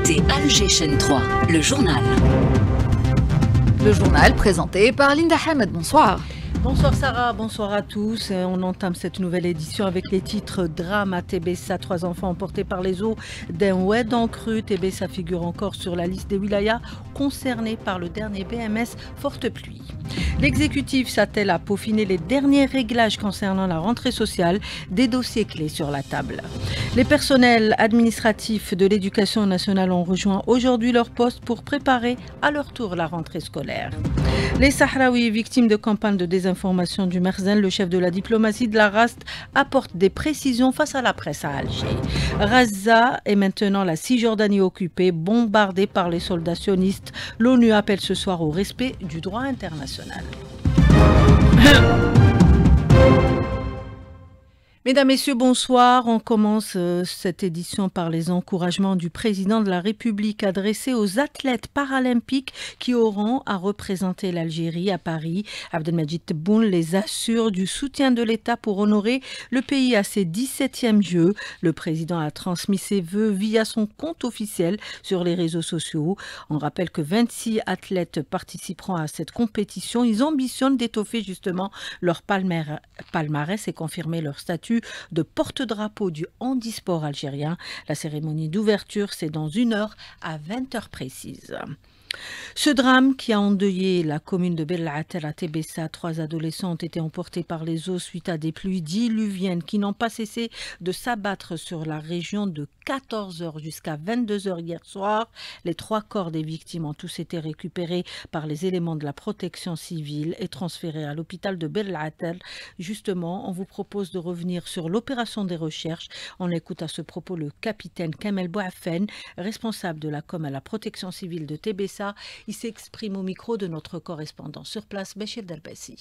écoutez Alger Chaîne 3, le journal. Le journal présenté par Linda Hamed. Bonsoir. Bonsoir Sarah, bonsoir à tous. On entame cette nouvelle édition avec les titres drame à Tébessa, 3 enfants emportés par les eaux d'un oued en crue. Tébessa figure encore sur la liste des wilayas concernés par le dernier BMS forte pluie. L'exécutif s'attelle à peaufiner les derniers réglages concernant la rentrée sociale, des dossiers clés sur la table. Les personnels administratifs de l'éducation nationale ont rejoint aujourd'hui leur poste pour préparer à leur tour la rentrée scolaire. Les Sahraouis victimes de campagnes de désinformation du Merzen, le chef de la diplomatie de la RAST apporte des précisions face à la presse à Alger. Gaza est maintenant la Cisjordanie occupée, bombardée par les soldats sionistes. L'ONU appelle ce soir au respect du droit international. Mesdames, Messieurs, bonsoir. On commence cette édition par les encouragements du président de la République adressés aux athlètes paralympiques qui auront à représenter l'Algérie à Paris. Abdelmajid Tebboune les assure du soutien de l'État pour honorer le pays à ses 17e Jeux. Le président a transmis ses vœux via son compte officiel sur les réseaux sociaux. On rappelle que 26 athlètes participeront à cette compétition. Ils ambitionnent d'étoffer justement leur palmarès et confirmer leur statut de porte-drapeau du handisport algérien. La cérémonie d'ouverture, c'est dans 1 heure à 20h précises. Ce drame qui a endeuillé la commune de Bel Ater à Tébessa, 3 adolescents ont été emportés par les eaux suite à des pluies diluviennes qui n'ont pas cessé de s'abattre sur la région de 14h jusqu'à 22h hier soir. Les 3 corps des victimes ont tous été récupérés par les éléments de la protection civile et transférés à l'hôpital de Bel Ater. Justement, on vous propose de revenir sur l'opération des recherches. On écoute à ce propos le capitaine Kamel Bouafen, responsable de la com à la protection civile de Tébessa. Il s'exprime au micro de notre correspondant sur place, Béchir Delbassi.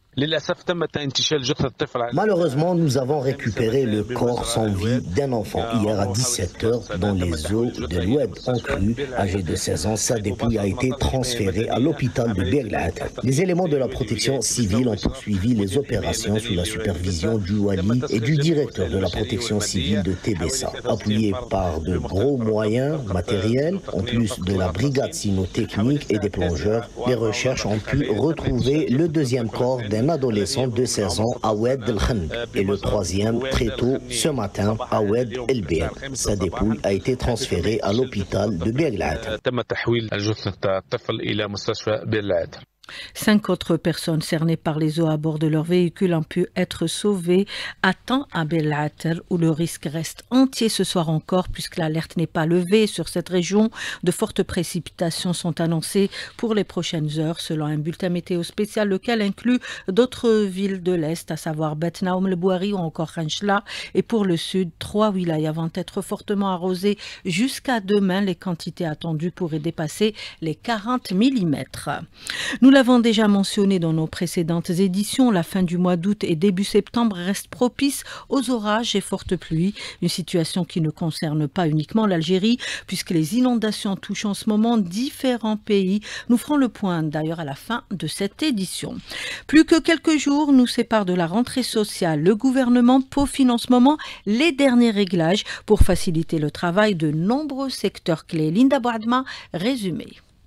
Malheureusement, nous avons récupéré le corps sans vie d'un enfant hier à 17h dans les eaux de l'Oued en crue. Âgé de 16 ans, sa dépouille a été transférée à l'hôpital de Bir Laat. Les éléments de la protection civile ont poursuivi les opérations sous la supervision du Wali et du directeur de la protection civile de Tébessa. Appuyés par de gros moyens matériels, en plus de la brigade cynotechnique et des plongeurs, les recherches ont pu retrouver le 2e corps d'un adolescent de 16 ans à Oued El Khand et le 3e très tôt ce matin à Oued El Bir. Sa dépouille a été transférée à l'hôpital de Bir Laat. 5 autres personnes cernées par les eaux à bord de leur véhicule ont pu être sauvées à temps à Bel Ater où le risque reste entier ce soir encore puisque l'alerte n'est pas levée sur cette région. De fortes précipitations sont annoncées pour les prochaines heures selon un bulletin météo spécial lequel inclut d'autres villes de l'Est, à savoir Bet Naoum le Bouari ou encore Khanchla. Et pour le sud, 3 wilayas vont être fortement arrosées jusqu'à demain. Les quantités attendues pourraient dépasser les 40 mm. Nous l'avons déjà mentionné dans nos précédentes éditions, la fin du mois d'août et début septembre reste propice aux orages et fortes pluies. Une situation qui ne concerne pas uniquement l'Algérie, puisque les inondations touchent en ce moment différents pays. Nous ferons le point d'ailleurs à la fin de cette édition. Plus que quelques jours nous séparent de la rentrée sociale. Le gouvernement peaufine en ce moment les derniers réglages pour faciliter le travail de nombreux secteurs clés. Linda Bouadma, résumé.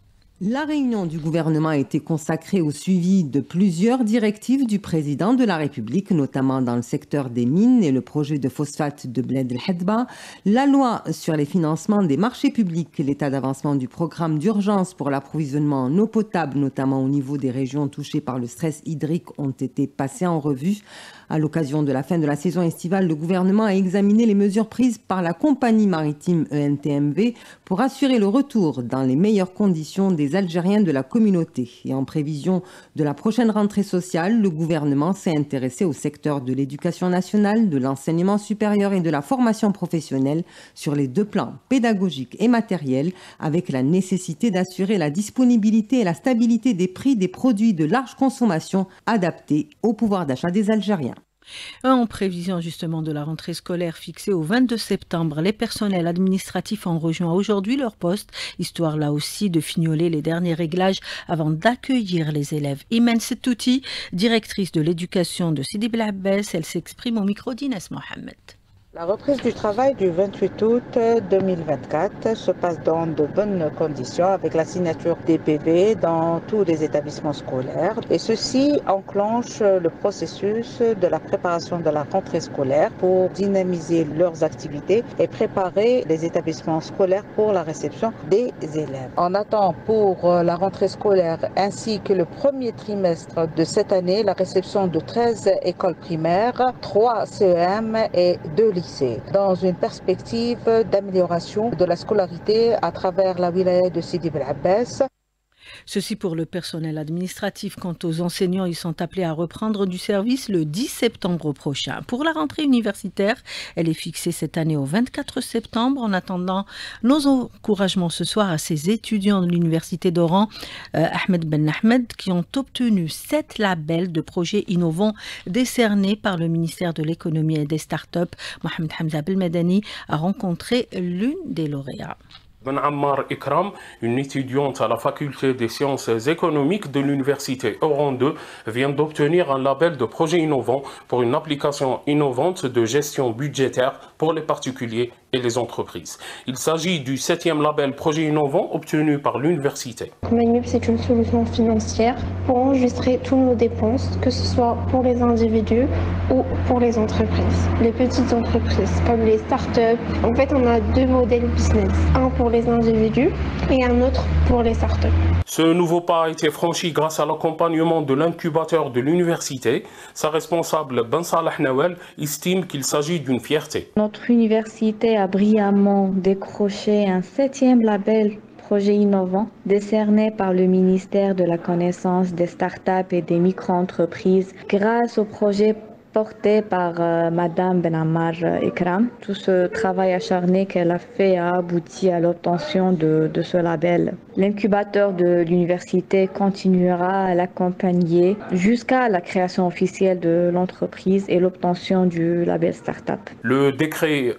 La réunion du gouvernement a été consacrée au suivi de plusieurs directives du président de la République, notamment dans le secteur des mines et le projet de phosphate de Bled El Hedba, la loi sur les financements des marchés publics, l'état d'avancement du programme d'urgence pour l'approvisionnement en eau potable, notamment au niveau des régions touchées par le stress hydrique, ont été passés en revue. À l'occasion de la fin de la saison estivale, le gouvernement a examiné les mesures prises par la compagnie maritime ENTMV pour assurer le retour dans les meilleures conditions des Algériens de la communauté. Et en prévision de la prochaine rentrée sociale, le gouvernement s'est intéressé au secteur de l'éducation nationale, de l'enseignement supérieur et de la formation professionnelle sur les 2 plans, pédagogiques et matériels, avec la nécessité d'assurer la disponibilité et la stabilité des prix des produits de large consommation adaptés au pouvoir d'achat des Algériens. En prévision justement de la rentrée scolaire fixée au 22 septembre, les personnels administratifs ont rejoint aujourd'hui leur poste, histoire là aussi de fignoler les derniers réglages avant d'accueillir les élèves. Imen Setouti, directrice de l'éducation de Sidi Bel Abbès, elle s'exprime au micro d'Inès Mohamed. La reprise du travail du 28 août 2024 se passe dans de bonnes conditions avec la signature des PV dans tous les établissements scolaires et ceci enclenche le processus de la préparation de la rentrée scolaire pour dynamiser leurs activités et préparer les établissements scolaires pour la réception des élèves. On attend pour la rentrée scolaire ainsi que le premier trimestre de cette année la réception de 13 écoles primaires, 3 CEM et 2 lycées, dans une perspective d'amélioration de la scolarité à travers la wilaya de Sidi Bel Abbas. Ceci pour le personnel administratif. Quant aux enseignants, ils sont appelés à reprendre du service le 10 septembre prochain. Pour la rentrée universitaire, elle est fixée cette année au 24 septembre. En attendant, nos encouragements ce soir à ces étudiants de l'université d'Oran, Ahmed Ben Ahmed, qui ont obtenu 7 labels de projets innovants décernés par le ministère de l'économie et des startups. Mohamed Hamza Belmedani a rencontré l'une des lauréats. Ben Ammar Ikram, une étudiante à la faculté des sciences économiques de l'université Oran 2, vient d'obtenir un label de projet innovant pour une application innovante de gestion budgétaire pour les particuliers et les entreprises. Il s'agit du 7e label projet innovant obtenu par l'université. Manub, c'est une solution financière pour enregistrer toutes nos dépenses, que ce soit pour les individus ou pour les entreprises. Les petites entreprises, comme les startups. En fait, on a 2 modèles business. Un pour les individus et un autre pour les startups. Ce nouveau pas a été franchi grâce à l'accompagnement de l'incubateur de l'université. Sa responsable Ben Salah Nawel estime qu'il s'agit d'une fierté. Notre université a brillamment décroché un 7e label projet innovant décerné par le ministère de la Connaissance des startups et des micro-entreprises grâce au projet porté par Madame Ben Ammar Ikram. Tout ce travail acharné qu'elle a fait a abouti à l'obtention de ce label. L'incubateur de l'université continuera à l'accompagner jusqu'à la création officielle de l'entreprise et l'obtention du label Startup. Le décret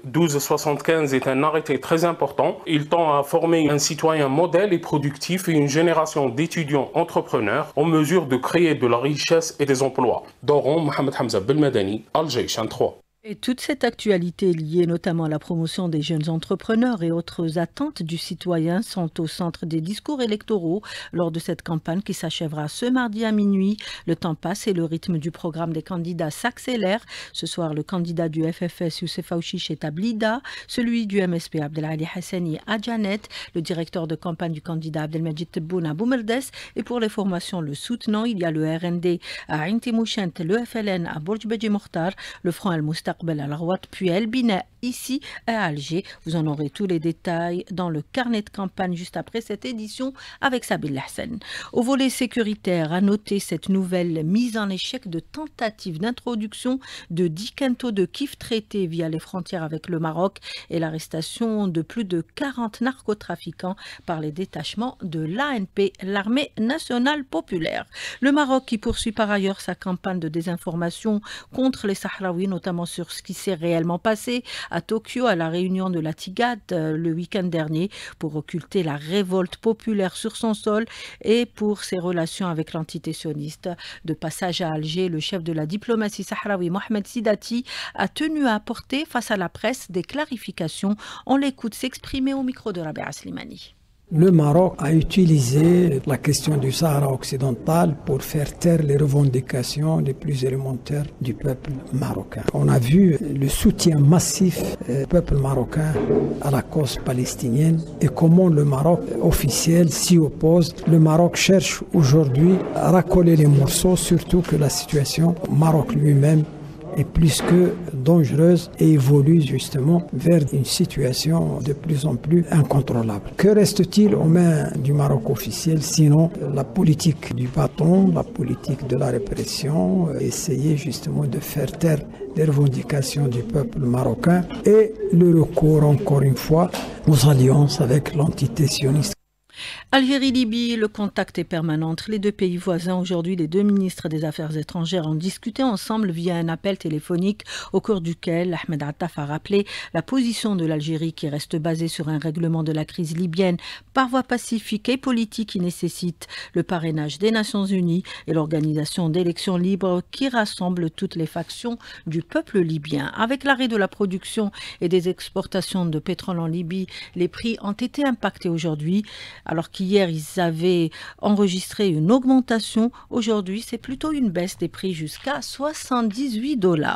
1275 est un arrêté très important. Il tend à former un citoyen modèle et productif et une génération d'étudiants entrepreneurs en mesure de créer de la richesse et des emplois. D'Oran, Mohamed Hamza Belmedani, Al-Jayshan 3. Et toute cette actualité liée notamment à la promotion des jeunes entrepreneurs et autres attentes du citoyen sont au centre des discours électoraux lors de cette campagne qui s'achèvera ce mardi à minuit. Le temps passe et le rythme du programme des candidats s'accélère. Ce soir, le candidat du FFS Youssef Aouchiche est à Blida, celui du MSP Abdelali Hassani à Janet, le directeur de campagne du candidat Abdelmajid Tebboune à Boumerdes et pour les formations le soutenant, il y a le RND à Inti Mouchent, le FLN à Bourj Beji Mokhtar, le Front Al-Mustaqbal à la Rouat, puis El Bina ici à Alger. Vous en aurez tous les détails dans le carnet de campagne juste après cette édition avec Sabil Hassan. Au volet sécuritaire, à noter cette nouvelle mise en échec de tentative d'introduction de 10 quintaux de kif traités via les frontières avec le Maroc et l'arrestation de plus de 40 narcotrafiquants par les détachements de l'ANP, l'Armée nationale populaire. Le Maroc qui poursuit par ailleurs sa campagne de désinformation contre les Sahraouis, notamment sur ce qui s'est réellement passé à Tokyo à la réunion de la TIGAD le week-end dernier pour occulter la révolte populaire sur son sol et pour ses relations avec l'entité sioniste. De passage à Alger, le chef de la diplomatie sahraoui Mohamed Sidati a tenu à apporter face à la presse des clarifications. On l'écoute s'exprimer au micro de Rabia Slimani. Le Maroc a utilisé la question du Sahara occidental pour faire taire les revendications les plus élémentaires du peuple marocain. On a vu le soutien massif du peuple marocain à la cause palestinienne et comment le Maroc officiel s'y oppose. Le Maroc cherche aujourd'hui à racoler les morceaux, surtout que la situation au Maroc lui-même est plus que dangereuse et évolue justement vers une situation de plus en plus incontrôlable. Que reste-t-il aux mains du Maroc officiel sinon la politique du bâton, la politique de la répression, essayer justement de faire taire les revendications du peuple marocain et le recours encore une fois aux alliances avec l'entité sioniste. Algérie-Libye, le contact est permanent entre les deux pays voisins. Aujourd'hui, les deux ministres des Affaires étrangères ont discuté ensemble via un appel téléphonique au cours duquel Ahmed Attaf a rappelé la position de l'Algérie qui reste basée sur un règlement de la crise libyenne par voie pacifique et politique qui nécessite le parrainage des Nations Unies et l'organisation d'élections libres qui rassemblent toutes les factions du peuple libyen. Avec l'arrêt de la production et des exportations de pétrole en Libye, les prix ont été impactés aujourd'hui. Alors qu'hier, ils avaient enregistré une augmentation, aujourd'hui, c'est plutôt une baisse des prix jusqu'à $78.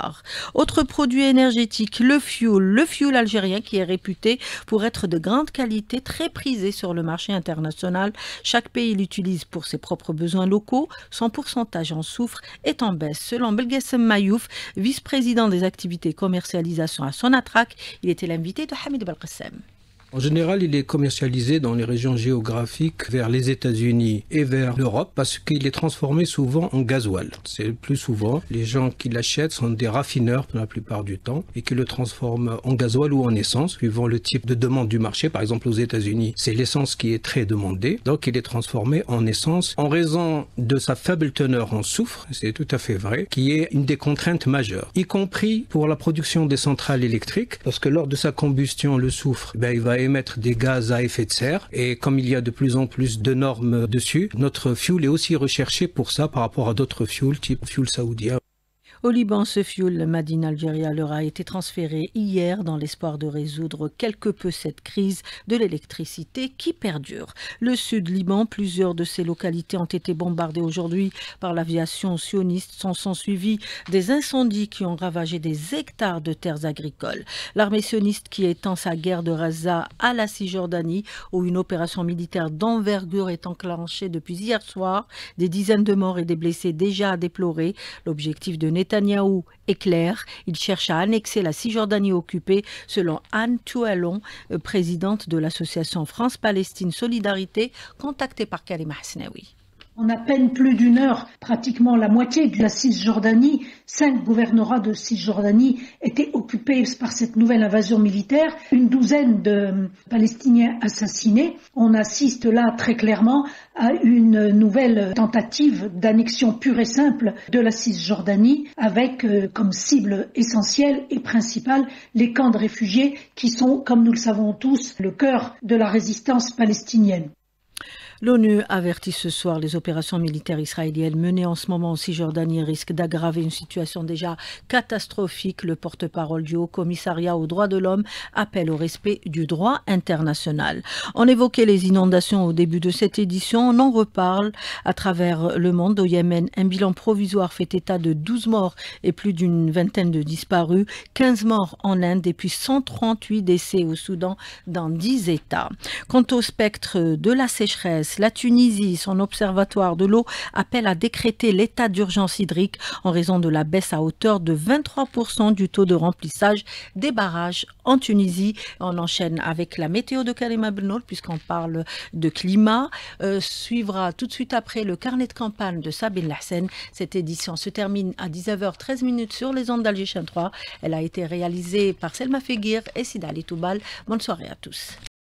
Autre produit énergétique, le fuel algérien qui est réputé pour être de grande qualité, très prisé sur le marché international. Chaque pays l'utilise pour ses propres besoins locaux. Son pourcentage en soufre est en baisse. Selon Belgassem Mayouf, vice-président des activités commercialisation à Sonatrach, il était l'invité de Hamid Belgassem. En général, il est commercialisé dans les régions géographiques vers les États-Unis et vers l'Europe parce qu'il est transformé souvent en gasoil. C'est plus souvent, les gens qui l'achètent sont des raffineurs pour la plupart du temps et qui le transforment en gasoil ou en essence, suivant le type de demande du marché. Par exemple, aux États-Unis, c'est l'essence qui est très demandée, donc il est transformé en essence en raison de sa faible teneur en soufre, c'est tout à fait vrai, qui est une des contraintes majeures, y compris pour la production des centrales électriques, parce que lors de sa combustion, le soufre, il va émettre des gaz à effet de serre et comme il y a de plus en plus de normes dessus, notre fuel est aussi recherché pour ça par rapport à d'autres fuels type fuel saoudien. Au Liban, ce fuel, le Made in Algeria, leur a été transféré hier dans l'espoir de résoudre quelque peu cette crise de l'électricité qui perdure. Le sud Liban, plusieurs de ses localités ont été bombardées aujourd'hui par l'aviation sioniste. Sont suivis des incendies qui ont ravagé des hectares de terres agricoles. L'armée sioniste qui étend sa guerre de Gaza à la Cisjordanie, où une opération militaire d'envergure est enclenchée depuis hier soir, des dizaines de morts et des blessés déjà à déplorer. L'objectif de Netanyahou est clair, il cherche à annexer la Cisjordanie occupée, selon Anne Toualon, présidente de l'association France-Palestine Solidarité, contactée par Karima Hasnaoui. En à peine plus d'une heure, pratiquement la moitié de la Cisjordanie, 5 gouvernorats de Cisjordanie étaient occupés par cette nouvelle invasion militaire. Une douzaine de Palestiniens assassinés. On assiste là très clairement à une nouvelle tentative d'annexion pure et simple de la Cisjordanie avec comme cible essentielle et principale les camps de réfugiés qui sont, comme nous le savons tous, le cœur de la résistance palestinienne. L'ONU avertit ce soir les opérations militaires israéliennes menées en ce moment en Cisjordanie risquent d'aggraver une situation déjà catastrophique. Le porte-parole du Haut-Commissariat aux droits de l'homme appelle au respect du droit international. On évoquait les inondations au début de cette édition. On en reparle à travers le monde. Au Yémen, un bilan provisoire fait état de 12 morts et plus d'une vingtaine de disparus. 15 morts en Inde et puis 138 décès au Soudan dans 10 États. Quant au spectre de la sécheresse, la Tunisie, son observatoire de l'eau, appelle à décréter l'état d'urgence hydrique en raison de la baisse à hauteur de 23% du taux de remplissage des barrages en Tunisie. On enchaîne avec la météo de Karima Benoul puisqu'on parle de climat. Suivra tout de suite après le carnet de campagne de Sabine Lassen. Cette édition se termine à 19h13 sur les ondes d'Alger 3. Elle a été réalisée par Selma Feguir et Sida Ali Toubal. Bonne soirée à tous.